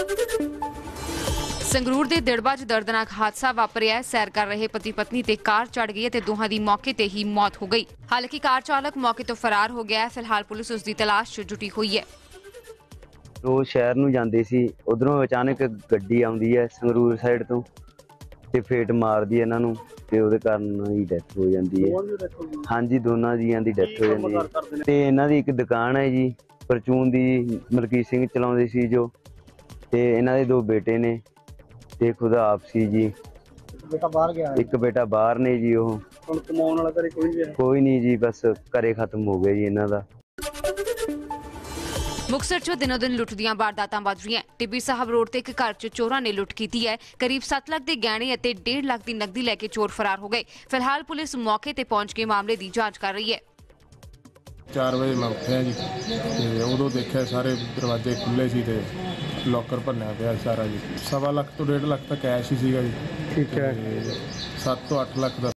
संगरूर ਦੇ ਦਿੜਬਾ 'ਚ ਦਰਦਨਾਕ ਹਾਦਸਾ ਵਾਪਰਿਆ। ਸੈਰ ਕਰ ਰਹੇ ਪਤੀ ਪਤਨੀ ਤੇ ਕਾਰ ਚੜ ਗਈ ਤੇ ਦੋਹਾਂ ਦੀ ਮੌਕੇ ਤੇ ਹੀ ਮੌਤ ਹੋ ਗਈ। ਹਾਲਾਂਕਿ ਕਾਰ ਚਾਲਕ ਮੌਕੇ ਤੋਂ ਫਰਾਰ ਹੋ ਗਿਆ ਹੈ। ਫਿਲਹਾਲ ਪੁਲਿਸ ਉਸ ਦੀ ਤਲਾਸ਼ 'ਚ ਜੁਟੀ ਹੋਈ ਹੈ। ਉਹ ਸ਼ਹਿਰ ਨੂੰ ਜਾਂਦੇ ਸੀ, ਉਧਰੋਂ ਅਚਾਨਕ ਗੱਡੀ ਆਉਂਦੀ ਹੈ ਸੰਗਰੂਰ ਸਾਈਡ ਤੋਂ ਤੇ ਫੇਟ ਮਾਰਦੀ ਇਹਨਾਂ ਨੂੰ ਤੇ ਉਹਦੇ ਕਾਰਨ ਹੀ ਡੈਥ ਹੋ ਜਾਂਦੀ ਹੈ। ਹਾਂਜੀ, ਦੋਨਾਂ ਜੀਆਂ ਦੀ ਡੈਥ ਹੋ ਜਾਂਦੀ ਹੈ। ਤੇ ਇਹਨਾਂ ਦੀ ਇੱਕ ਦੁਕਾਨ ਹੈ ਜੀ ਪਰਚੂਨ ਦੀ, ਮਲਕੀਤ ਸਿੰਘ ਚਲਾਉਂਦੇ ਸੀ ਜੋ, ਤੇ ਇਹਨਾਂ ਦੇ ਦੋ ਬੇਟੇ ਨੇ ਤੇ ਖੁਦਾ ਆਪ ਸੀ ਜੀ। ਬੇਟਾ ਬਾਹਰ ਗਿਆ, ਇੱਕ ਬੇਟਾ ਬਾਹਰ ਨੇ ਜੀ। ਉਹ ਹੁਣ ਕਮਾਉਣ ਵਾਲਾ ਘਰੇ ਕੋਈ ਨਹੀਂ ਜੀ, ਬਸ ਘਰੇ ਖਤਮ ਹੋ ਗਿਆ ਜੀ ਇਹਨਾਂ ਦਾ। ਮੁਕਤਸਰ 'ਚ ਦਿਨੋਂ ਦਿਨ ਲੁੱਟ ਦੀਆਂ ਵਾਰਦਾਤਾਂ ਵੱਧ ਰਹੀਆਂ। ਟਿੱਬੀ ਸਾਹਿਬ ਰੋਡ ਤੇ ਇੱਕ ਘਰ 'ਚ ਚੋਰਾਂ ਨੇ ਲੁੱਟ ਕੀਤੀ ਹੈ। ਕਰੀਬ 7 ਲੱਖ ਦੇ ਗਹਿਣੇ ਅਤੇ 1.5 ਲੱਖ ਦੀ ਨਕਦੀ ਲੈ ਕੇ ਚੋਰ ਫਰਾਰ ਹੋ ਗਏ। ਫਿਲਹਾਲ ਪੁਲਿਸ ਮੌਕੇ ਤੇ ਪਹੁੰਚ ਕੇ ਮਾਮਲੇ ਦੀ ਜਾਂਚ ਕਰ ਰਹੀ ਹੈ। 4 ਵਜੇ मैं ਉੱਠਿਆ ਜੀ ਤੇ ਉਦੋਂ ਦੇਖਿਆ ਸਾਰੇ ਦਰਵਾਜ਼ੇ ਖੁੱਲੇ ਸੀ ਤੇ ਲੋਕਰ ਭੰਨਿਆ ਪਿਆ ਸਾਰਾ ਜੀ। 1.25 ਲੱਖ ਤੋਂ 1.5 ਲੱਖ ਤੱਕ ਕੈਸ਼ ਹੀ ਸੀਗਾ ਜੀ। ਠੀਕ ਹੈ। 7 ਤੋਂ 8 ਲੱਖ ਦਾ